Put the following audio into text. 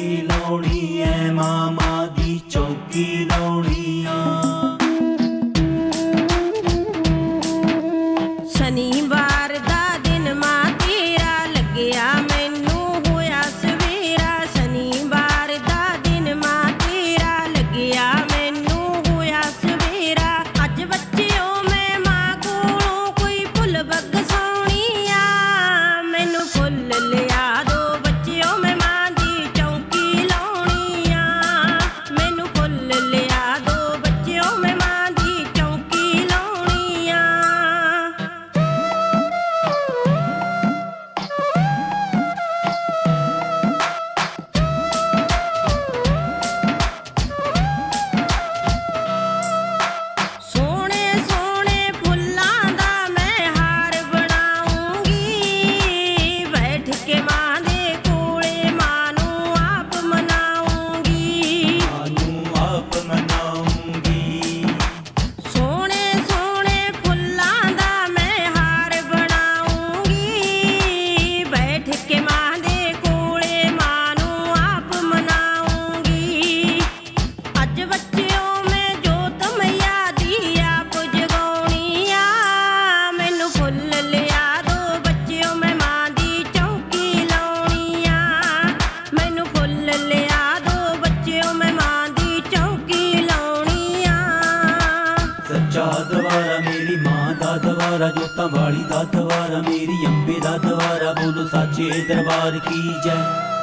चौकी लाउणी है, मामा दी चौकी लाउणी आ। शनिवार दा दिन मां तेरा लग्या मैनू होया सवेरा। शनिवार दा दिन मां तेरा लग्या मैनू होया सवेरा। अज बच्चियों मैं मां कोलों कोई फुल बग सौनी आ। मैनू फुल लिया दो बच्चियों मैं मां दी चौकी लाउणी आ। मैनू फुल लिया दो बच्चियों मैं मां दी चौकी लाउणी आ। सोने सोने फुल्लां दा मैं हार बनाऊंगी। बैठ के मां दे कोले मां नू आप मनाऊंगी। मानू आप मनाऊंगी। सोने सोने फुल्लां दा मैं हार बनाऊंगी। बैठ के मां दे कोले मां नू आप मनाऊंगी। अज बच्चियों मैं जोत मैया दी आप जगाउणी आ। मैनू फुल लिया दो बच्चियों मैं मां दी चौकी लाउणी आ। मैनू फुल लिया दो बच्चियों मैं मां दी चौकी लाउणी आ। सच्चा दवारा मेरी मां दा दवारा, जोतां वाली दा दवारा, मेरी अंबे दा दवारा, बोलो साचे दरबार की जय।